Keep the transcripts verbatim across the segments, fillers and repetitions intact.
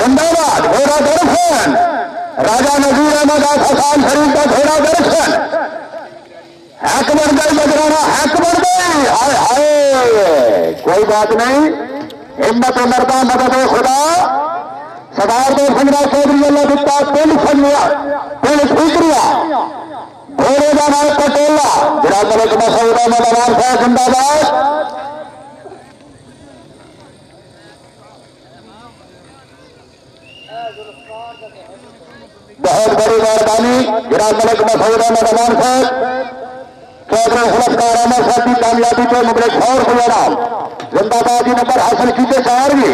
जिंदाबाद घोड़ा दर्शन राजा नजीर अहमद हसन शरीफ का घोड़ा दर्शन हैक बढ़ गई बजराना हैक बढ़ गई हाय हाय कोई बात नहीं हिम्मत मरदा मदद खुदा सरदार दो पंद्रह चौधरी अल्लाह दिता पुल फलिया पुल फिक्रिया घोड़े का नाम पटेला जिला मलिक मसूद अहमद अवान साहब जिंदाबाद बहुत बड़ी मेहरबानी जिला मलिक मसूद अहमद अवान साहब चौधरी खुलफकार अहमद साहब की कामयाबी को मुबले शौर खुलेगा जिंदाबाद नंबर हासिल कीजिए चार भी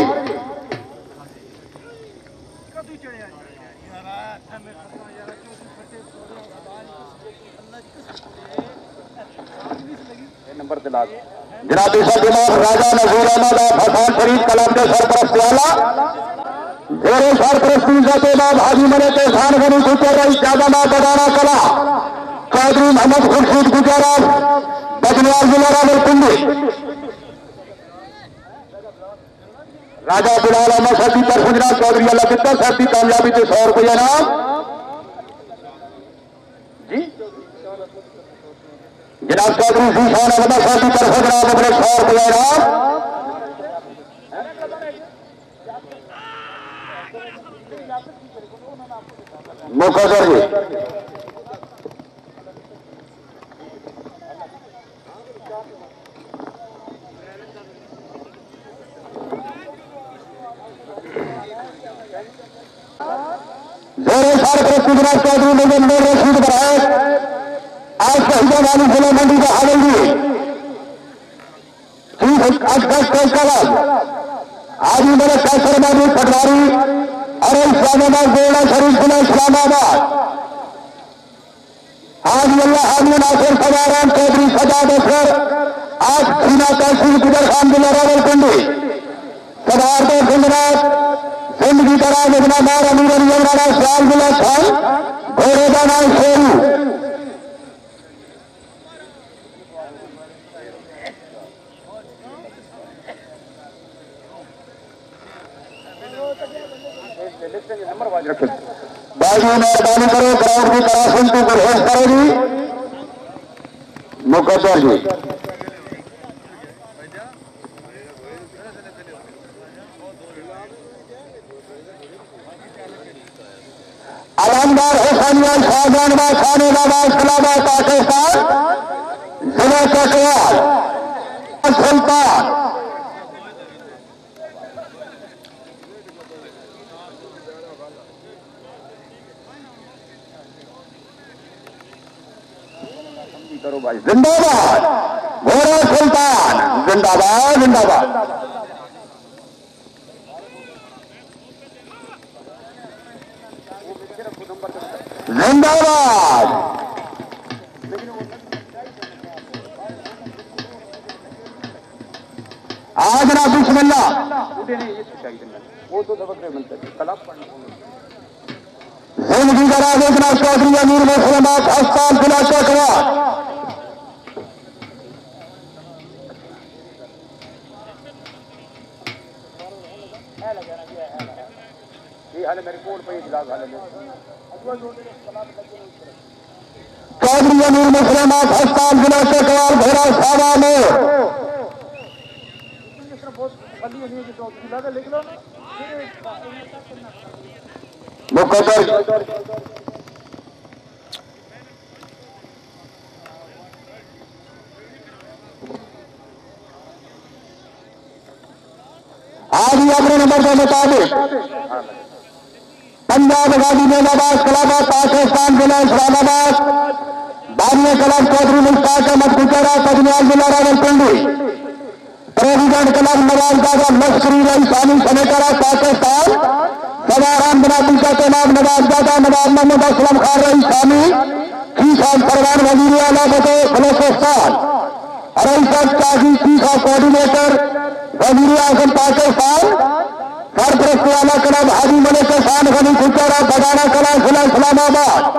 जनाबी दिमाग राजा नजीर अहमद हसन शरीफ कलाम के सरपरस्त वाला जोरे सरपरस्ती से बाद हाजी मने के खान बनी गुजर रही ज्यादा मां बदाना कला चौधरी मोहम्मद खुर्शीद गुजरात बजनियाल जिला रावलपिंडी राजा बिलाल अहमद साहब की तरफ जनाब चौधरी अल्लाह दिता साहब की कामयाबी से सौ रुपया नाम जी जनाब चौधरी शीशान अहमद साहब की तरफ जनाब अपने सौ रुपया नाम मुखर जी जोरे सार पृथ्वीराज चौधरी लेजेंडर रशीद बराज आज शहीदा वाली जिला मंडी का हवेली चीफ अध्यक्ष आज मेरे कैसर महमूद पटवारी और इस्लामाबाद गोला शरीफ जिला इस्लामाबाद आज अल्लाह हाजी नासिर सवाराम चौधरी सजाद असर आज सीना तहसील गुजर खान जिला रावलपिंडी सरदार दो गुजरात जिंदगी दराज इतना बार अमीर अमीर वाला सवाल जिला खान घोड़े का नाम शेरू बाजी मेहरबानी करो ग्राउंड की तरासन की गुरहेज करेगी मुकद्दर जी अलमदार हुसैनिया शाहजहानाबाद खानेबाद इस्लामाबाद पाकिस्तान जिला चकवाल सुल्तान करो भाई जिंदाबाद घोड़ा सुल्तान जिंदाबाद जिंदाबाद जिंदाबाद आज ना बिस्मिल्लाह जिंदगी का राज इतना चौधरी अमीर मुसलमान अस्पताल जिला चकवा चौधरी अमीर मुसलमान अस्पताल जिला चकवाल घोड़ा सावा में मुकद्दर आज ही अपने नंबर के मुताबिक पंजाब गाजी मेलाबाद कलाबाद पाकिस्तान जिला इस्लामाबाद बानिया कलाब चौधरी मुश्ताक अहमद गुजरा बजनियाल जिला रावलपिंडी प्रेसिडेंट क्लब नवाज दादा लश्करी रई सानी सनेकरा पाकिस्तान सवाराम बनाती का तनाब नवाज दादा नवाब मोहम्मद असलम खान रई सानी चीफ फरमान वजीर आला बतो बलोचिस्तान रईसद काजी चीफ कोऑर्डिनेटर वजीर आजम पाकिस्तान सरपरस्त वाला क्लब हाजी मलिक खान गनी गुजरा बदाना कला जिला इस्लामाबाद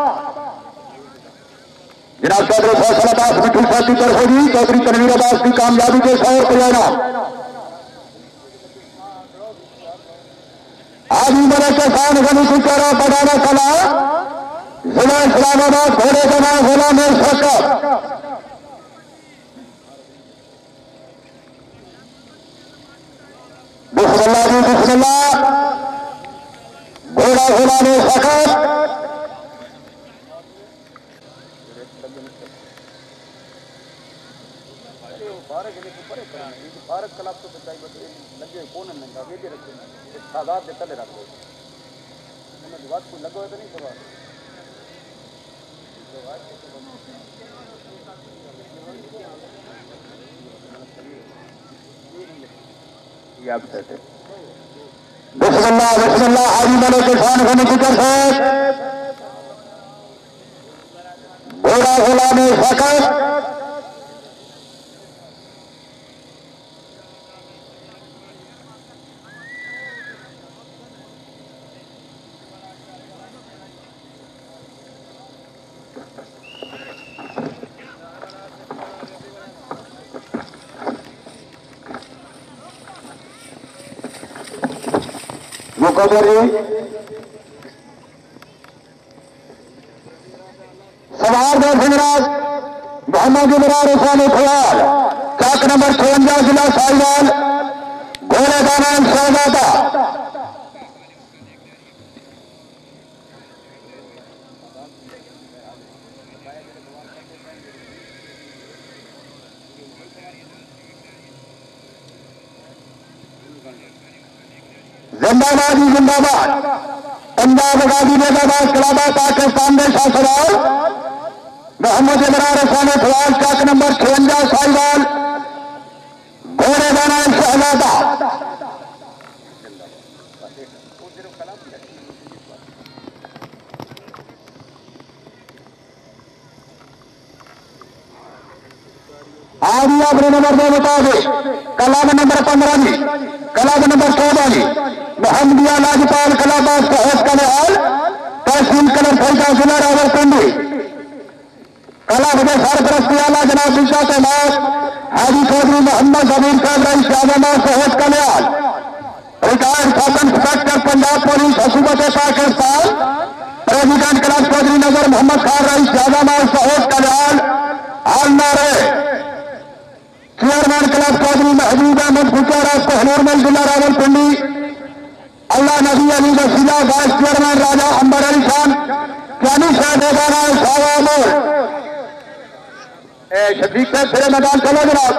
जनाब चौधरी फैसल अब्बास मिठू साहब की तरफ होगी चौधरी तनवीर अब्बास की कामयाबी के सौ रुपया आज हाजी बड़े किसान गली कुचारा पटाना कला जिला इस्लामाबाद घोड़े का नाम गुलाम शकर बिस्मिल्लाह जी बिस्मिल्लाह घोड़ा गुलाम शकर भारत क्लब तो बताई बते लगे कौन नंगा वे भी रखे सादात दे तले रख दो उन्हें बात को लगो तो नहीं करवा ये आप कहते बिस्मिल्लाह बिस्मिल्लाह हाजी वाले किसान होने की तरफ है घोड़ा गुलाम शकर मुकदरी सवार दो सिंहराज मोहम्मद इमरान हुसैन खयाल चाक नंबर छवंजा जिला साहिवाल घोड़े का नाम शहजादा जिंदाबाद जिंदाबाद पंजाब गाजी जिंदाबाद कलाबा पाकिस्तान में शासराल मोहम्मद इमरान हुसैन खयाल चाक नंबर छवंजा साहिवाल घोड़े का नाम शहजादा आदि अपने नंबर दो बता दे कलाब नंबर पंद्रह जी कलाब नंबर चौदह जी मोहम्मदिया लाजपाल कलाबाद शहद कलहाल तहसील कलर फैजा जिला रावलपिंडी कला बजे सरपरस्ती आला जनाब दिशा तैनात हाजी चौधरी मोहम्मद जमीर साहब रईस शाहजहां शहद कलहाल retired sub inspector Punjab police हुकूमत पाकिस्तान प्रेसिडेंट क्लब चौधरी नजर मोहम्मद खान रईस शाहजहां शहद कलहाल हाल नारे चेयरमैन क्लब चौधरी महबूब अहमद गुजारा कोहनूरमल जिला रावलपिंडी अल्लाह नबी अली वसीला वाइस चेयरमैन राजा अंबर अली खान जानी साहब शदीक फिर मैदान चलो जनाब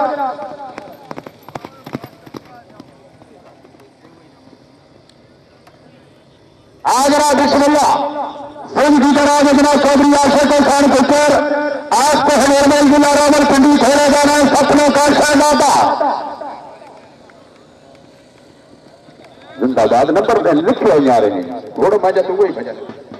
आगरा बिस्मिल्लाह सिंह की तरह जनाब चौधरी आशिक खान पुत्र आज कोहनूरमल जिला रावलपिंडी खेले जाना सपनों का शहजादा जिंदाबाद नंबर में लिखे ही आ रहे हैं घोड़ो मजा तो वही भजन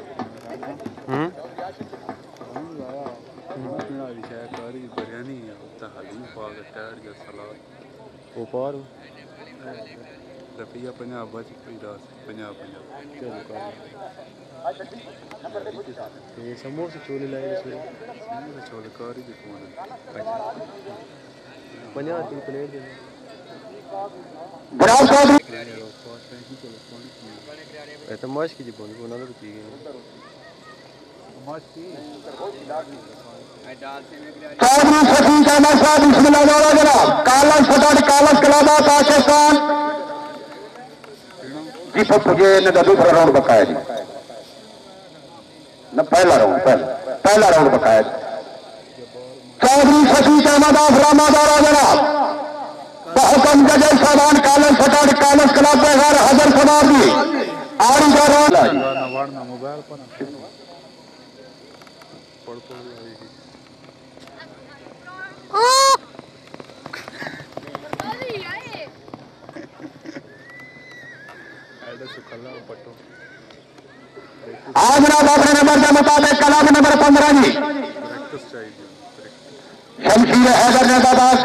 रफिया पंजाब बच पंजाब पंजाब समोसे छोले लाए छोले कार ही पंजाब की प्लेट ऐसा माश की जीवन को ना तो ठीक है चौधरी शफीक अहमद साहब बिस्मिल्लाह जनाब कालस फटाट कालस कलाबा पाकिस्तान जी मुझे इन्हें दूसरा राउंड बकाया जी न पहला राउंड पहला पहला राउंड बकाया चौधरी शफीक अहमद आफरामादारा जनाब बहुकम जजल साहबान कालस फटाट कालस कलाब घर हजर सवार भी आरी का राउंड मोबाइल पर आज जनाब अपने नंबर के मुताबिक कलाब नंबर पंद्रह जी शमशीर हैदर नेताबाद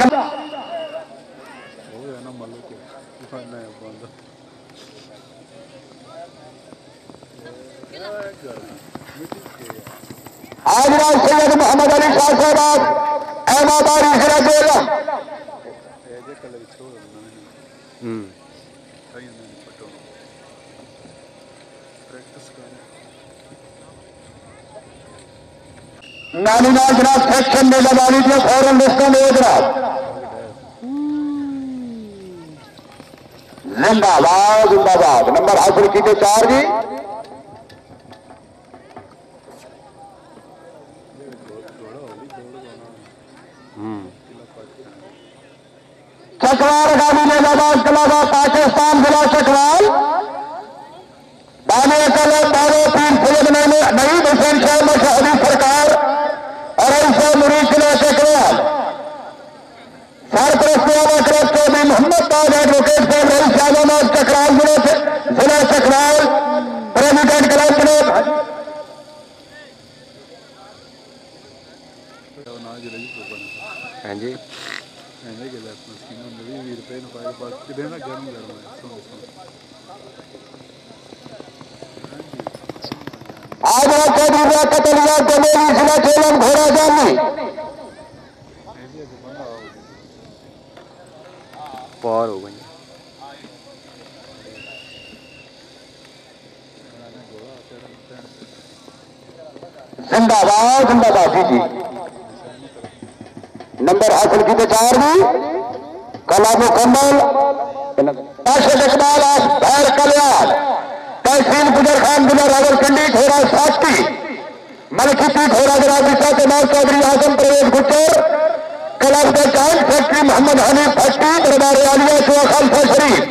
आज राज सैयद मोहम्मद अली शाह साहब अहमदाबाद जिला बेगम नानी नाल जनाब सेक्शन में लगा लीजिए फौरन लिस्टों में जनाब जिंदाबाद जिंदाबाद नंबर हासिल कीजिए चार जी चकवाल गाड़ी में नवाज कलाबा पाकिस्तान जिला चकवाल दाने कल दावे पीर सैयद नईम हुसैन शाह मशहदी सरकार और ऐसा मुरीद जिला चकवाल सरपरस्तियाना क्लब चौधरी मोहम्मद ताज एडवोकेट साहब रईस आलमाबाद चकराल जिले जिला चकराल प्रेसिडेंट क्लब क्लब हाँ जी आज चौधरी कतलिया जमेली जिला चेलम घोड़ा जानी पार हो गई जिंदाबाद जिंदाबाद जी जी नंबर हासिल की चार भी कला मुकम्मल राशिद इकबाल भैर कल्याण तहसील गुजर खान जिला रावलपिंडी घोड़ा साक्षी मलखी घोड़ा जनाबिशा के नाम चौधरी आजम प्रवेश गुज्जर क्लब के चांद फैक्ट्री मोहम्मद हनीफ फट्टी दरबार आलिया सुआ खालसा शरीफ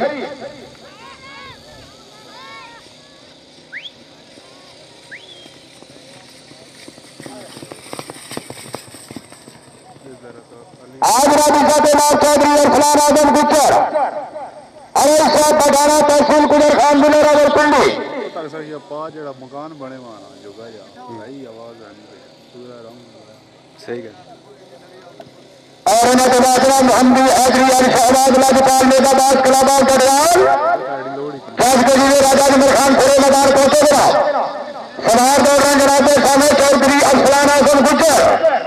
आज राबिशा के नाम चौधरी अरसलान आजम गुज्जर अरे साहब बगाना तहसील गुजर खान जिला रावलपिंडी मकान बने माना जो सही आवाज सही है और उन्हें के बाद हमदी हैदरी अली शहबाज लाजपाल मेदाबाद कलाबाद गढ़वाल राज के जिले राजा नंबर खान खुरे मैदान पहुंचे जनाब सवार दौड़ रहे जनाब के सामने चौधरी अरसलान आजम गुज्जर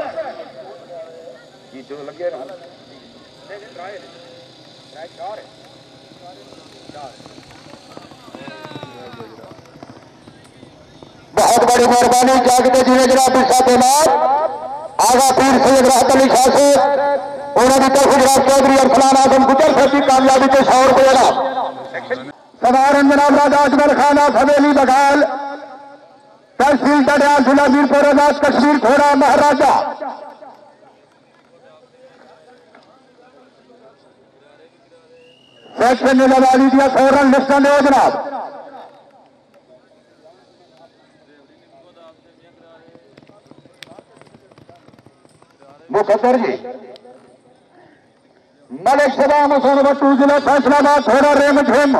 बहुत बड़ी मेहरबानी जागते जिले जनाब साथे नाथ आगा पीर सैयद राहत अली शाह से उन्होंने तरफ जनाब चौधरी अरसलान आजम गुजर से कामयाबी के सौ रुपये जनाब सदारन जनाब राजा अजमल खान हवेली बघाल तहसील डडियाल जिला मीरपुर आजाद कश्मीर घोड़ा महाराजा सेक्शन में लगा लीजिए फौरन लिस्ट में जनाब मुखद्दर जी मलिक सदाम हुसैन बट्टू जिला फैसलाबाद थोड़ा रेम झेम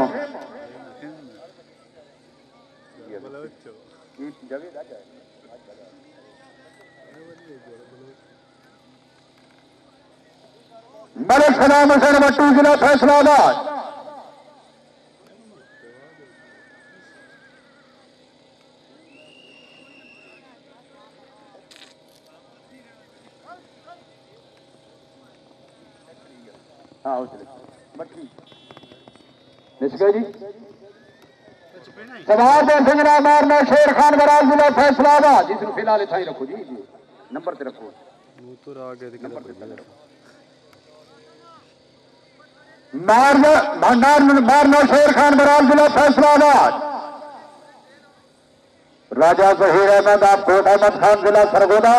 मलिक सदाम हुसैन बट्टू जिला फैसलाबाद जी सवार दे सिंगरा मारना शेर खान बराज जिला फैसलाबाद जिस फिलहाल इतना ही रखो जी जी नंबर से रखो मारना भंडार मारना शेर खान बराज जिला फैसलाबाद राजा जहीर अहमद आप कोट अहमद खान जिला सरगोदा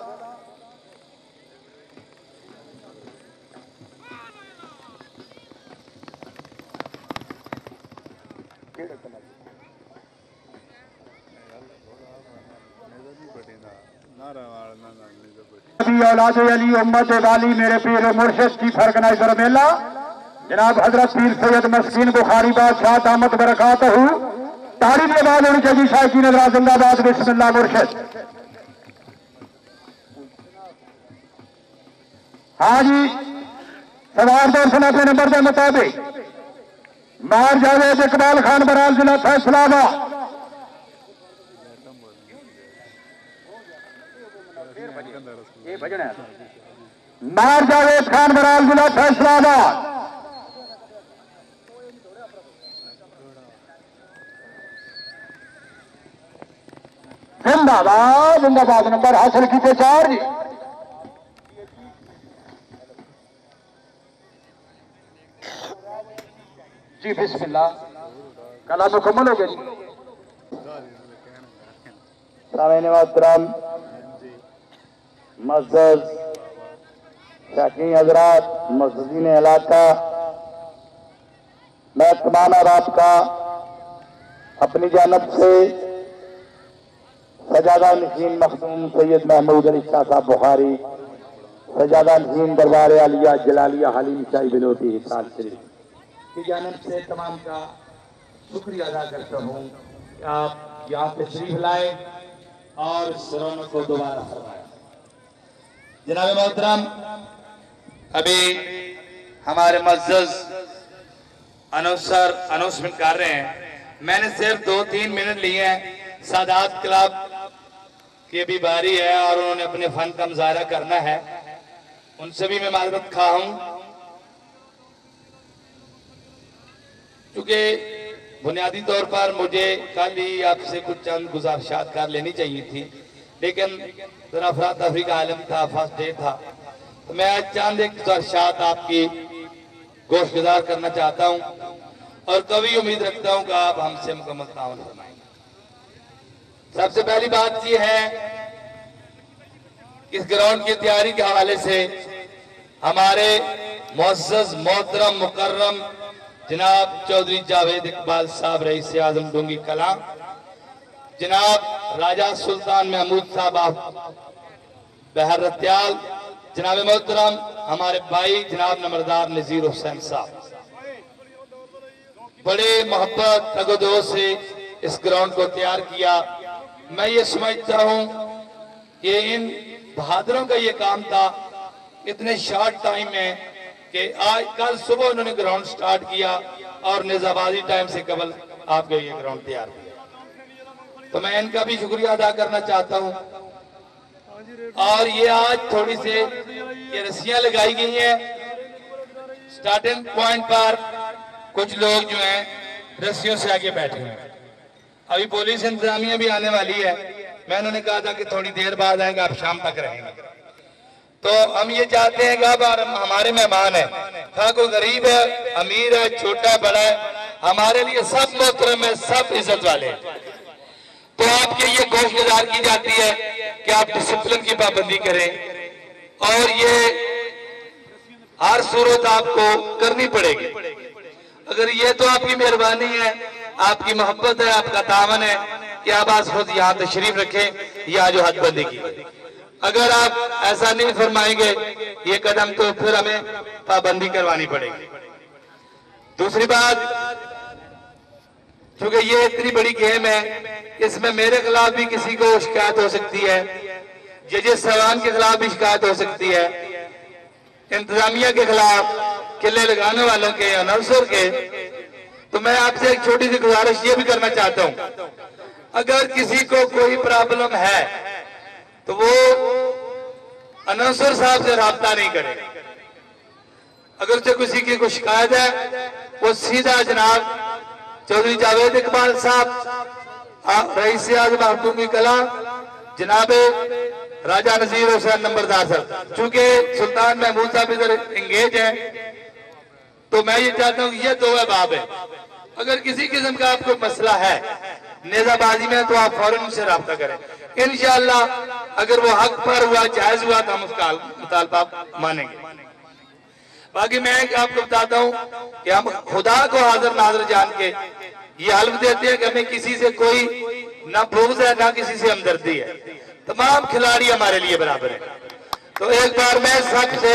औलाद अली उम्मत वाली मेरे पीर मुर्शिद की फर्क नजर मेला जनाब हजरत पीर सैयद मस्कीन बुखारी बादशाह दामत बरकात हूँ तारीफ के बाद उनके जी शाह की नजरा जिंदाबाद बिस्मिल्लाह मुर्शिद हाँ जी सवार दर्शन अपने नंबर के मुताबिक मार जावेद इकबाल खान बराल जिला फैसलाबाद मार जावेद खान बराल जिला फैसलाबाद जिंदाबाद जिंदाबाद नंबर हासिल किए चार जी जी बिस्मिल्लाह कला मुकम्मल हो गई सामने मोहतरम मस्जिद शाकीन हजरात मस्जिदीन इलाका मैं तमाम आप का अपनी जानब से सजादा नशीन मखदूम सैयद महमूद अली शाह साहब बुखारी सजादा नशीन दरबार आलिया जलालिया हलीम शाही बिलोटी हिसार शरीफ की जानब से तमाम का शुक्रिया अदा करता हूँ कि आप यहाँ पे तशरीफ लाए और इस रौनक को दोबारा फरमाया। जनाब मोहतरम अभी हमारे मस्जिद अनौसर अनाउंसमेंट कर रहे हैं। मैंने सिर्फ दो तीन मिनट लिए हैं। सादात क्लब की भी बारी है और उन्होंने अपने फन का मुजाहरा करना है, उनसे भी मैं माजरत खा हूं क्योंकि बुनियादी तौर पर मुझे कल ही आपसे कुछ चंद गुजारिशात कर लेनी चाहिए थी, लेकिन जरा अफरा तफरी का आलम था, फर्स्ट डे था, तो मैं आज चंद एक गुजारिशात आपकी गोश गुजार करना चाहता हूं और कभी उम्मीद रखता हूं कि आप हमसे मुकम्मल ताउन फरमाएंगे। सबसे पहली बात यह है, इस ग्राउंड की तैयारी के हवाले से हमारे मुअज़्ज़ज़ मोहतरम मुकर्रम जनाब चौधरी जावेद इकबाल साहब रईस आजम डोंगी कला, जनाब राजा सुल्तान महमूद साहब बहर रत्याल, जनाब मोहतरम हमारे भाई जनाब नंबरदार नजीर हुसैन साहब बड़े मोहब्बत तगदो से इस ग्राउंड को तैयार किया। मैं ये समझता हूं कि इन बहादुरों का ये काम था इतने शॉर्ट टाइम में कि आज कल सुबह उन्होंने ग्राउंड स्टार्ट किया और निजाबादी टाइम से कबल आपके ये ग्राउंड तैयार किया, तो मैं इनका भी शुक्रिया अदा करना चाहता हूं। और ये आज थोड़ी से ये रस्सियां लगाई गई हैं स्टार्टिंग पॉइंट पर, कुछ लोग जो हैं रस्सियों से आगे बैठे हैं। अभी पुलिस इंतजामिया भी आने वाली है, मैं उन्होंने कहा था कि थोड़ी देर बाद आएंगे, आप शाम तक रहेंगे। तो हम ये चाहते हैं कि अब हमारे मेहमान है, था कोई गरीब है, अमीर है, छोटा है, बड़ा है, हमारे लिए सब मोहतरम है, सब इज्जत वाले हैं। तो आपके ये कोशिश गुजार की जाती है कि आप डिसिप्लिन की पाबंदी करें और ये हर सूरत आपको करनी पड़ेगी। अगर ये तो आपकी मेहरबानी है, आपकी मोहब्बत है, आपका तावन है कि आप आज खुद यहाँ तशरीफ रखें या जो हदबंदी की। अगर आप ऐसा नहीं फरमाएंगे ये कदम, तो फिर हमें पाबंदी करवानी पड़ेगी। दूसरी बात, क्योंकि ये इतनी बड़ी गेम है, इसमें मेरे खिलाफ भी किसी को शिकायत हो सकती है, जजेस साहबान के खिलाफ भी शिकायत हो सकती है, इंतजामिया के खिलाफ, किले लगाने वालों के, अनाउंसर के। तो मैं आपसे एक छोटी सी गुजारिश ये भी करना चाहता हूं, अगर किसी को कोई प्रॉब्लम है तो वो अनाउंसर साहब से राब्ता नहीं करेगा। अगर जो किसी की कोई शिकायत है वो सीधा जनाब चौधरी जावेद इकबाल साहब रईस आजम डोंगी कला, जनाब राजा नजीर हुसैन नंबरदार साहब, चूंकि सुल्तान महमूद साहब इधर एंगेज है, तो मैं ये चाहता हूँ ये दो बाब है। अगर किसी किस्म का आपको मसला है नेजाबाजी में, तो आप फौरन उनसे राब्ता करें। इंशाअल्लाह अगर वो हक पर हुआ, जायज हुआ, तो हम उसका मुतालबा मानेंगे। बाकी मैं आपको बताता हूँ कि हम खुदा को हाजिर नाजिर जान के ये हल्फ देते हैं कि हमें किसी से कोई ना बुग़्ज़ है ना किसी से हमदर्दी है, तमाम खिलाड़ी हमारे लिए बराबर है। तो एक बार मैं सबसे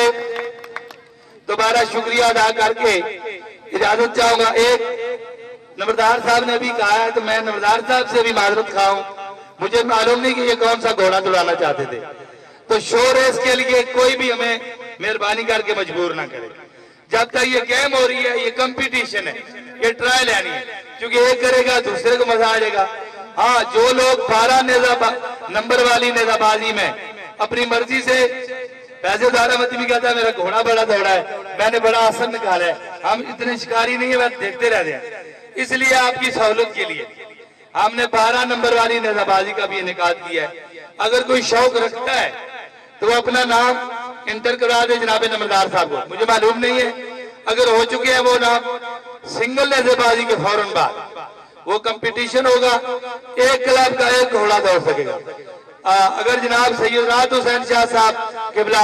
दोबारा शुक्रिया अदा करके इजाजत चाहूंगा। एक नंबरदार साहब ने भी कहा है, तो मैं नंबरदार साहब से भी माजरत खाऊं, मुझे मालूम नहीं कि ये कौन सा घोड़ा दौड़ाना चाहते थे। तो शो रेस के लिए कोई भी हमें मेहरबानी करके मजबूर ना करे। जब तक ये गेम हो रही है, ये कंपटीशन है, ये ट्रायल यानी है, क्योंकि एक करेगा दूसरे को मजा आ जाएगा। हाँ, जो लोग बारह नेजा नंबर वाली नेजाबाजी में अपनी मर्जी से पैसे दारा मत भी कहता है मेरा घोड़ा बड़ा दौड़ा है, मैंने बड़ा आसन निकाला है, हम इतने शिकारी नहीं है, मैं देखते रहते हैं। इसलिए आपकी सहूलत के लिए हमने बारह नंबर वाली नेजाबाजी का भी इनेकाद किया है। अगर कोई शौक रखता है तो वो अपना नाम इंटर करा दे जनाब नंबरदार साहब को, मुझे मालूम नहीं है। अगर हो चुके हैं वो नाम, सिंगल नेजाबाजी के फौरन बाद वो कंपटीशन होगा, एक क्लब का एक घोड़ा दौड़ सकेगा। आ, अगर जनाब सैयद राहत हुसैन शाह साहब किबला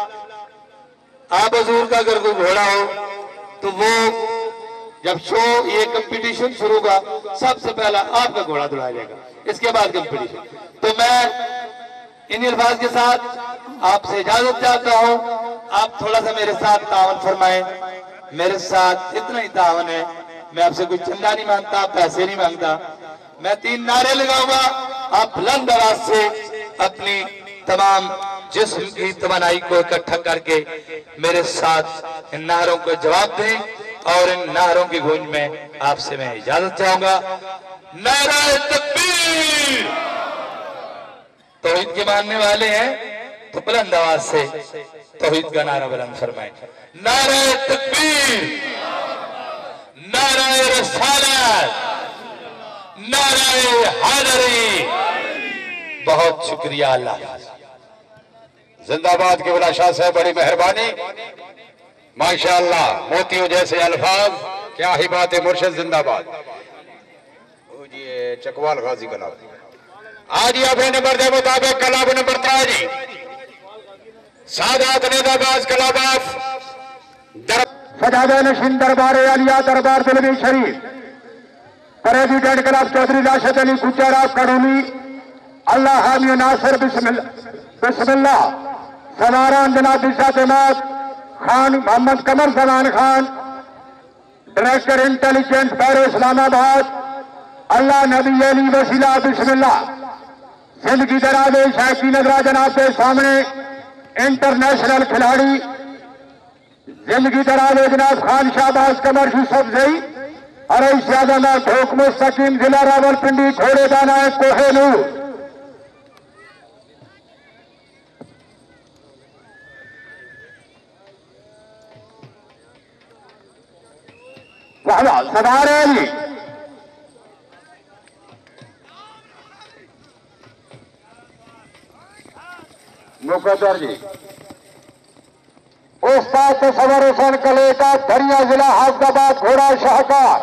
आप हजूर का अगर कोई घोड़ा हो तो वो जब शो ये कंपटीशन शुरू होगा सबसे पहला आपका घोड़ा दौड़ाया जाएगा, इसके बाद कंपटीशन। तो मैं इन अल्फाज के साथ आपसे इजाजत चाहता हूं, आप थोड़ा सा मेरे साथ तावन फरमाएं। मेरे साथ इतना ही तावन है, मैं आपसे कोई चंदा नहीं मांगता, पैसे नहीं मांगता। मैं तीन नारे लगाऊंगा, आप बुलंद आवाज से अपनी तमाम जिस्म की तवानाई को इकट्ठा करके मेरे साथ इन नारों को जवाब दें और इन नारों की गूंज में आपसे मैं इजाजत चाहूंगा। नारा तकबीर, तौहीद के मानने वाले हैं तो बुलंद आवाज से तौहीद का नारा बुलंद फरमाएं। नारा तकबीर, नारा रिसालत, नारा हैदरी। बहुत शुक्रिया। अल्लाह जिंदाबाद किबला शाह साहब, बड़ी मेहरबानी, माशाअल्लाह, मोतियों जैसे अल्फाज, क्या ही बात है। मुर्शिद जिंदाबाद। जी चकवाल गाजी कलाब आज ही अपने नंबर के मुताबिक कलाब नंबर ताजी सादात नेताबाज कलाबाफ सजादा नशीन दरबार आलिया दरबार दलवी शरीफ प्रेसिडेंट क्लब चौधरी राशिद अली गुजरात कड़ोली अल्लाह हामी नासिर बिस्मिल्लाह समारान जनाब इशातमाद Khan Mohammad Qamar Zaman Khan director intelligence bureau Islamabad Allah नबी अली वसीला बिस्मिल्लाह जिंदगी दराजे शायकी नजरा जनाब के सामने इंटरनेशनल खिलाड़ी जिंदगी दराजे जनाब खान शाहबाज कमर यूसुफ जई और ज्यादा ढोक मुस्तकीम जिला रावलपिंडी घोड़े दाना कोहेनूर वाह सदार है जी। मुकद्दर जी उस्ताद तसव्वुर हुसैन कलेका धरिया जिला हाफजाबाद घोड़ा शाहकार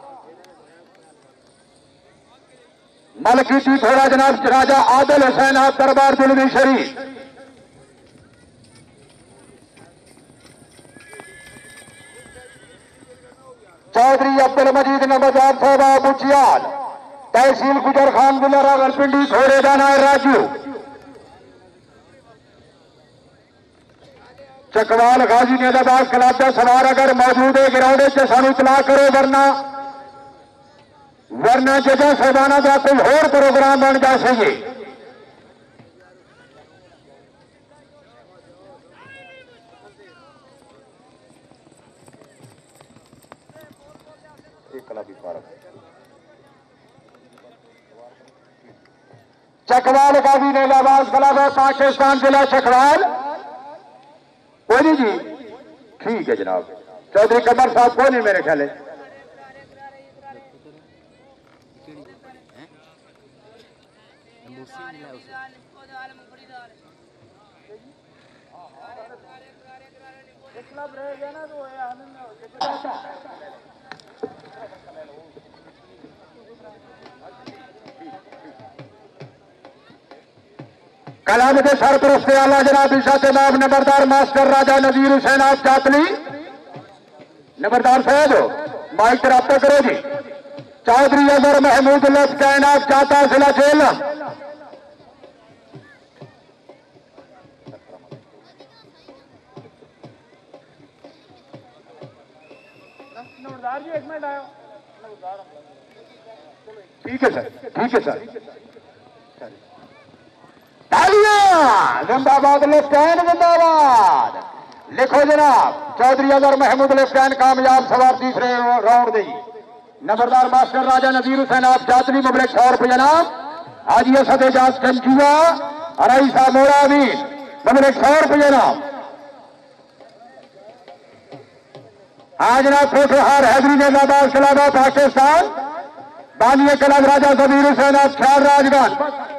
मलकी घोड़ा जनाब राजा आदिल हुसैन आप दरबार दुलवी शरीफ चौधरी अब्दुल मजीद नंबरदार साहब बुचियाल तहसील गुजर खान जिला रावलपिंडी घोड़े दाना राजू चकवाल गाजी नेताबाज क्लब का सवार अगर मौजूद है ग्राउंड से सानू इतला करो वरना वरना जगह साहबाना का कोई और प्रोग्राम बन जा सके। चकवाल गाजी नेताबाज क्लब है पाकिस्तान जिला चकवाल कोई जी ठीक है जनाब। चौधरी कमर साहब कौन है मेरे ख्याल है कलाम के सरपरस्त आला जनाब इशातमाद नंबरदार मास्टर राजा नजीर हुसैन आप चातली नंबरदार साहब माइक रब्ता करो जी। चौधरी अजहर महमूद लस्कैन आप चाता जिला जेल ठीक है सर ठीक है सर जिंदाबाद लेफ्टिनेंट जिंदाबाद लिखो जनाब। चौधरी अजहर महमूद लेफ्टिनेंट कामयाब सवार तीसरे राउंड दी नंबरदार मास्टर राजा नजीर हुसैन आप जातली मुबरक सौ रुपये जनाब। आज ये सदेजाज कंजुआ और ऐसा मोड़ा भी मुबरक सौ रुपये जनाब। आज ना फोटोहार हैदरी नेताबाद सलामा पाकिस्तान बानिया कलाम राजा कबीर हुसैन ख्याल राजगढ़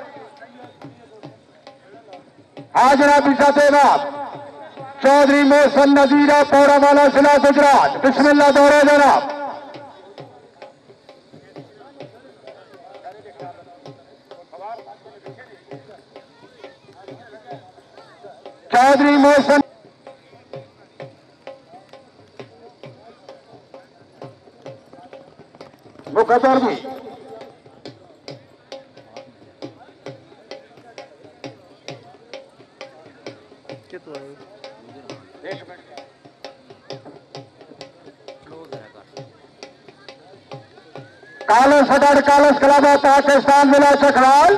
हाजरा पिछा तेनाब चौधरी मोहसन नजीरा पौरा वाला जिला गुजरात बिस्मिल्लाह दौरे जनाब चौधरी मोहसन मुकद्दर भी कालस हटाड़ कालस कलाबा पाकिस्तान जिला चकवाल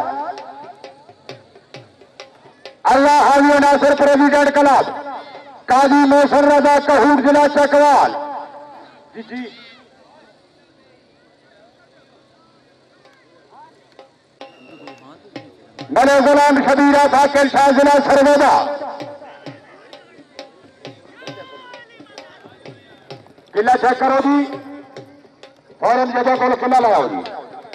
अल्लाह हाजी नासिर प्रेसिडेंट क्लब काजी मोहसन रजा कहूर जिला चकवाल जी जी मले गुलाम शबीरा फाकिर शाह जिला सरगोदा किला चेक करो जी फौरन जगह को किला लगाओ जी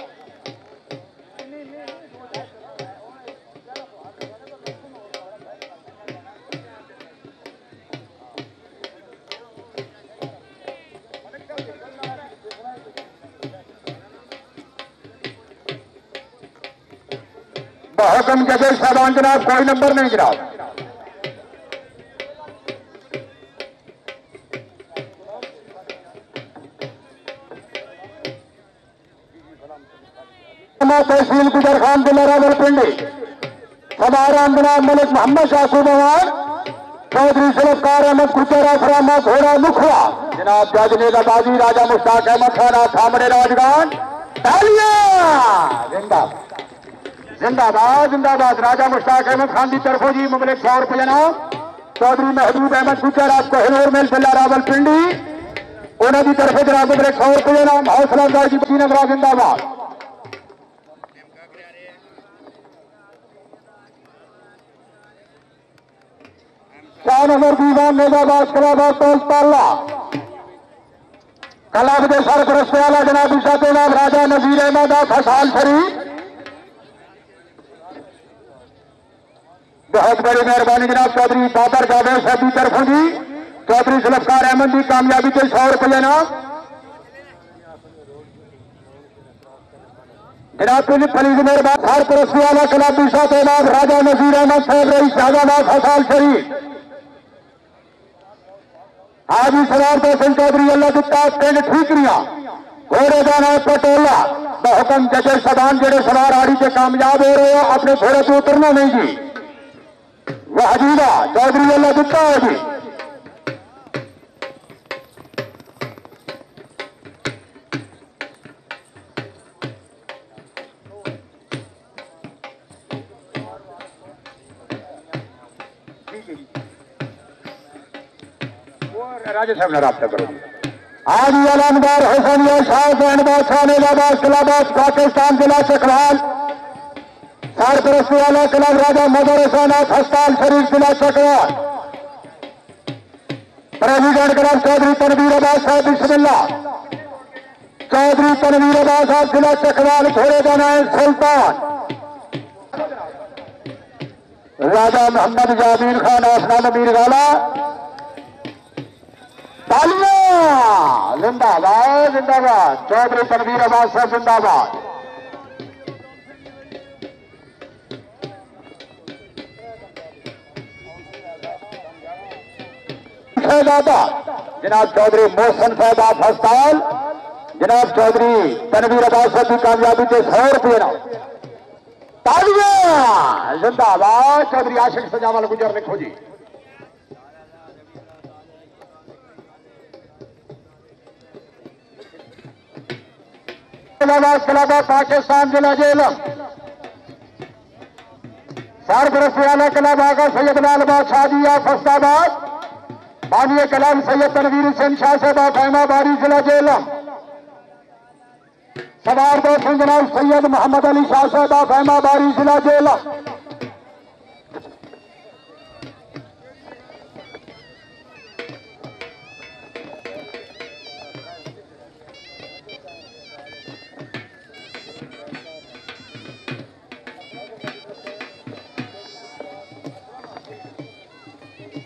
बहुकम जगह साधारण जनाब कोई नंबर नहीं गिरा तहसील गुजर खान जिला रावलपिंडी सदाराम जनाब मलिक मोहम्मद शासू भगवान चौधरी सलफकार अहमद गुजरा फरामा घोड़ा मुखवा जनाब जज नेताबाजी राजा मुश्ताक अहमद खाना थामड़े राजगान जिंदाबाद जिंदाबाद जिंदाबाद राजा मुश्ताक अहमद खान की तरफों जी मुबलिक सौ रुपये जनाब चौधरी महबूब अहमद गुजर आपको हिनोर मिल जिला रावलपिंडी उन्होंने तरफे जनाब मुबलिक सौ रुपये जनाब हौसला अफजाई की बची नगरा जिंदाबाद शाह नजर दीवान नेजाबाद कलाबाद टोल ताला कलाब के सरपरस्त वाला जनाब ईसा जनाब राजा नजीर अहमद फसाल शरीफ बहुत बड़ी मेहरबानी जनाब चौधरी बाबर जावेद साहब की तरफों जी चौधरी सलफकार अहमद की कामयाबी के सौ रुपये जनाब जनाब पुलिस फलीज मेहरबान सरपरस्त वाला कलाब ईसा जनाब राजा नजीर अहमद साहब रईस शाहजाबाद फसाल शरीफ हाजी सवार दर्शन चौधरी अल्लाह गुप्ता पिंड ठीकरिया घोड़े का नाम पटोला बहुकम जजर सदान जेड़े सवार आड़ी से कामयाब हो रहे हो अपने घोड़े से उतरना नहीं जी वह हजीरा चौधरी अल्लाह गुप्ता है जी राजा साहब ने राब्ता करो आज अलमदार हुसैनिया शाह जैनबाद शाह नेजाबाद किलाबाद पाकिस्तान जिला चकवाल सरपरस्त वाला क्लब राजा मदर हुसैनाथ हस्ताल शरीफ जिला चकवाल प्रेसिडेंट क्लब चौधरी तनवीर अब्बास साहब बिस्मिल्लाह चौधरी तनवीर अब्बास साहब जिला चकवाल घोड़े का नाम सुल्तान राजा मोहम्मद जामीन खान आसमान मीर गाला जिंदाबाद जिंदाबाद चौधरी तनवीर अब्बास साहब जिंदाबाद जनाब चौधरी मोहसन साहब आप हस्ताल जनाब चौधरी तनवीर अब्बास साहब की कामयाबी के सौ रुपये ना तालियां जिंदाबाद चौधरी आशिक सजावल गुजर लिखो जी कलाबा पाकिस्तान जिला जेलम सरपरस्त वाला कलाब आगा सैयद लाल बादशाह जी फस्ताबाद बानिया कलाम सैयद तनवीर हुसैन शाह साहब फैमा बारी जिला जेलम सवार दो जनाब सैयद मोहम्मद अली शाह साहब फैमा बारी जिला जेलम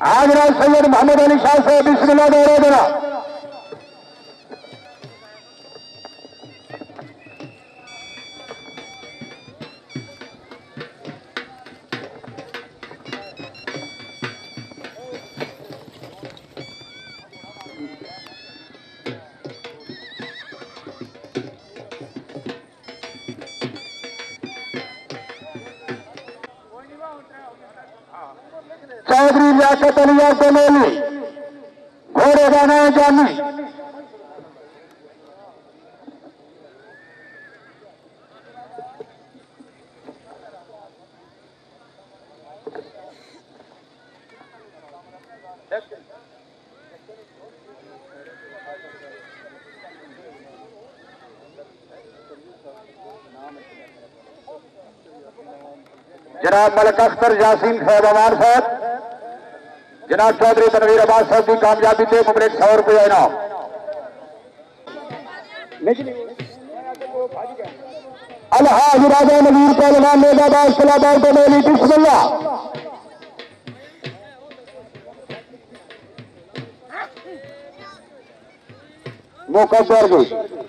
हाजरा सैयद मोहम्मद अली शाह से बिस्मिल्लाह दौड़े देना। चौधरी लियाकत अली अब्दुल्ली घोड़े का नाम जानी जनाब मलिक अख्तर यासीन साहब अमान साहब, जनाब चौधरी तनवीर अब्बास साहब की कामयाबी थे मुबरक सौ रुपये इनाम। अलहाज राजा नवीर पहलवान नेदाबाद सलाबाद बमेली बिस्मिल्लाह। मुकद्दर भी